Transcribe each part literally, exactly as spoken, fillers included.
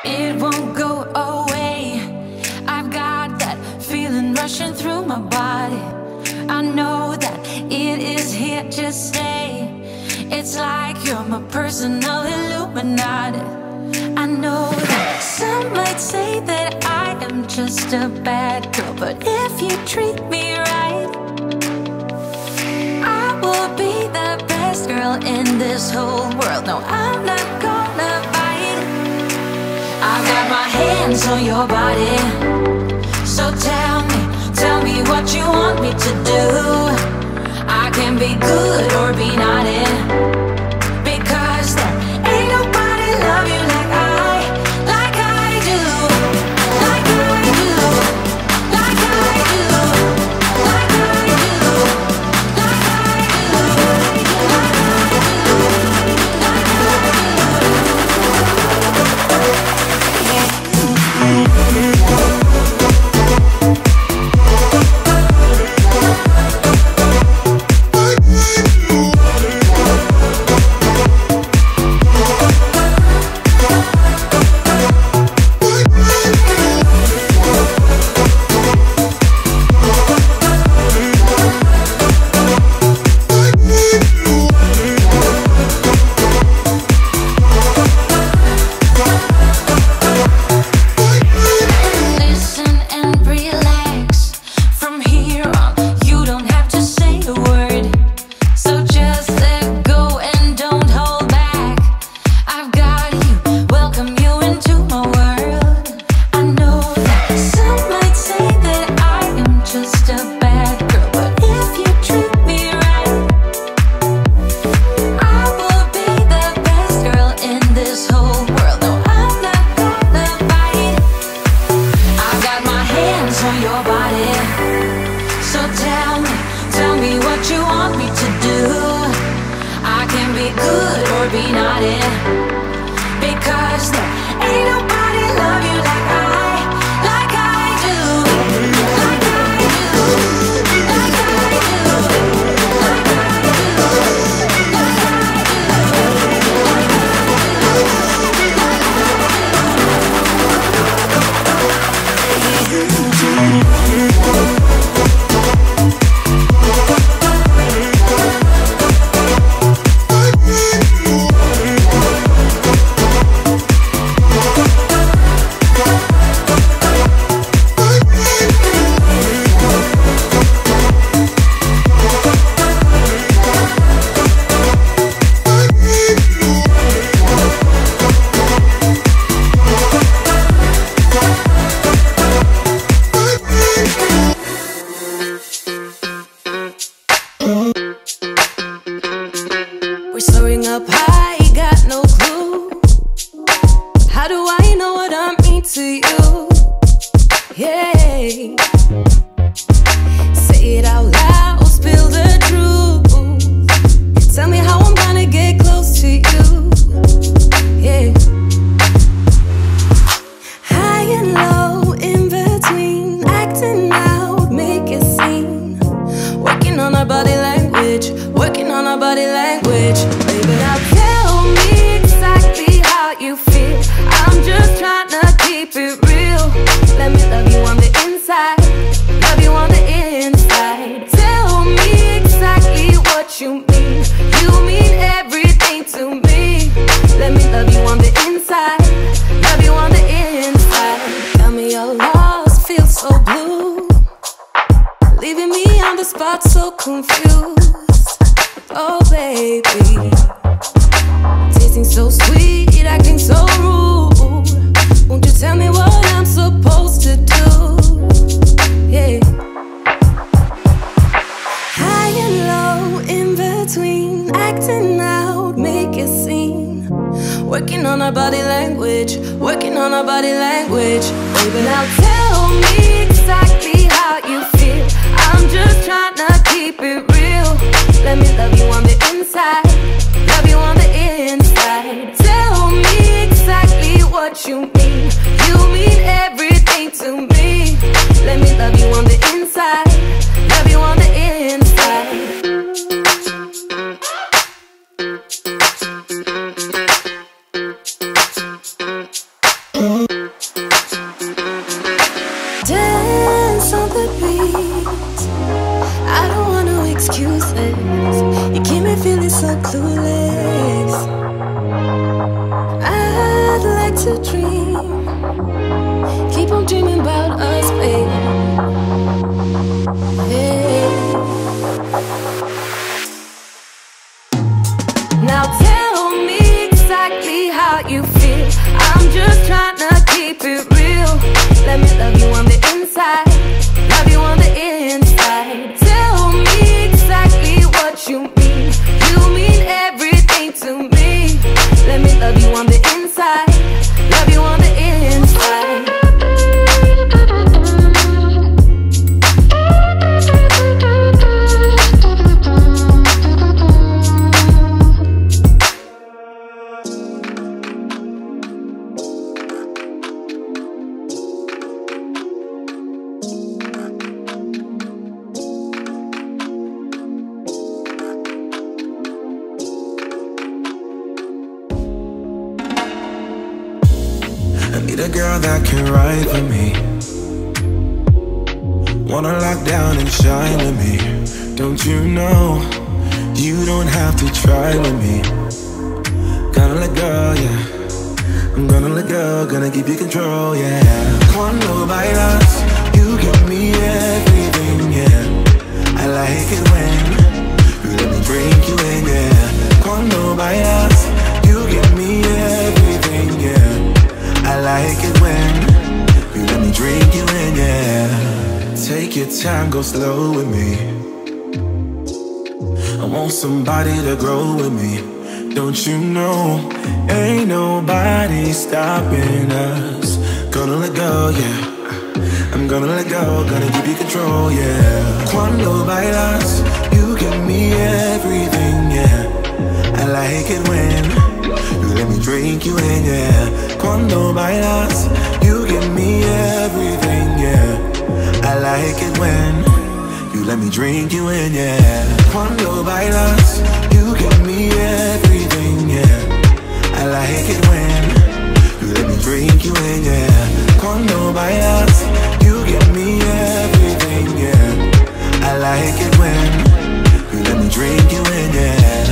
It won't go away. I've got that feeling rushing through my body. I know that it is here to stay. It's like you're my personal Illuminati. I know that some might say that I am just a bad girl, but if you treat me right, I will be the best girl in this whole world. No, I'm not gonna bite. I got my hands on your body, so tell me, tell me what you want me to do. I can be good or be naughty, because there ain't nobody love you like I, like I do, like I do, like I do, like I do, like I do, like Mm-hmm. like to dream. Keep on dreaming about us, baby. Yeah. Now tell me exactly how you feel. I'm just trying to keep it real. Let me love you on the inside, love you on the inside. Tell me exactly what you mean. You mean everything to me. Let me love you on the inside, love you on the inside. A girl that can ride for me, wanna lock down and shine with me. Don't you know, you don't have to try with me. Gonna let go, yeah, I'm gonna let go, gonna give you control, yeah. Cuando bailas, you give me everything, yeah. I like it when you let me drink you in, yeah. Cuando bailas, you give me everything, yeah. I like it when you let me drink you in, yeah. Take your time, go slow with me. I want somebody to grow with me. Don't you know, ain't nobody stopping us. Gonna let go, yeah, I'm gonna let go, gonna give you control, yeah. Cuando bailas, you give me everything, yeah. I like it when you let me drink you in, yeah. Cuando bailas, you give me everything, yeah. I like it when you let me drink you in, yeah. Cuando bailas, you give me everything, yeah. I like it when you let me drink you in, yeah. Cuando bailas, you give me everything, yeah. I like it when you let me drink you in, yeah.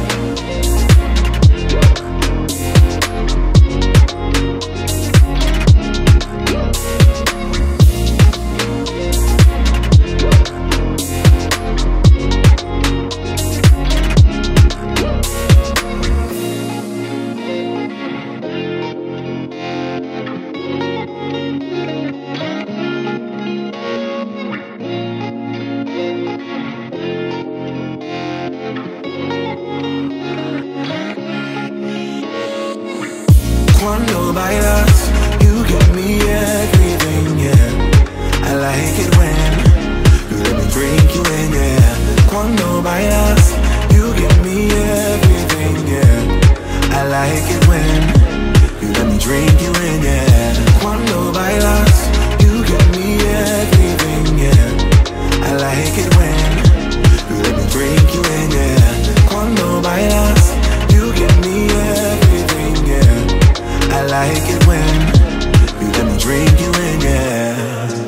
Cuando bailas, you give me everything, yeah. I like it when you let me drink you in, yeah. Cuando bailas, you give me everything, yeah. I like it when you let me drink you in, yeah. Cuando bailas, you give me everything, yeah. I like it when you let me drink you in, yeah. Cuando bailas, you give me everything, yeah. I like it when you let me drink you in, yeah.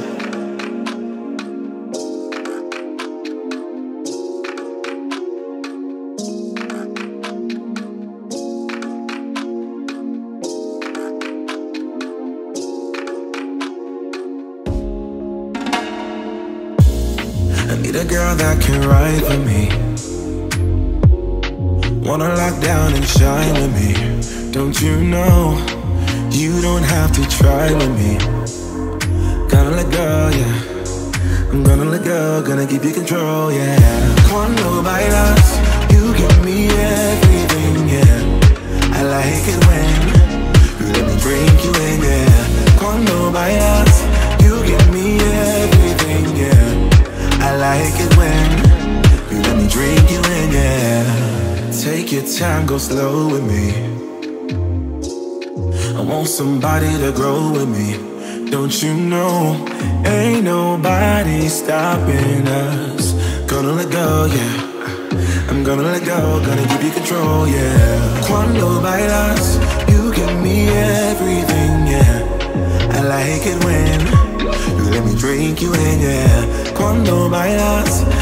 I need a girl that can ride for me, wanna lock down and shine with me. Don't you know, you don't have to try with me. Gonna let go, yeah, I'm gonna let go, gonna give you control, yeah. Cuando bailas, you give me everything, yeah. I like it when you let me drink you in, yeah. Cuando bailas, you give me everything, yeah. I like it when you let me drink you in, yeah. Take your time, go slow with me. I want somebody to grow with me. Don't you know, ain't nobody stopping us. Gonna let go, yeah, I'm gonna let go, gonna give you control, yeah. Cuando bailas, you give me everything, yeah. like it when you let me drink you in, yeah. Cuando bailas,